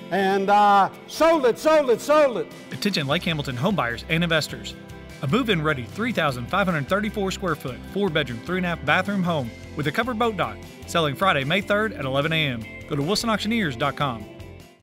And sold it. Attention Lake Hamilton homebuyers and investors. A move-in ready 3,534 square foot, 4-bedroom, 3.5 bathroom home with a covered boat dock. Selling Friday, May 3rd at 11 a.m. Go to wilsonauctioneers.com.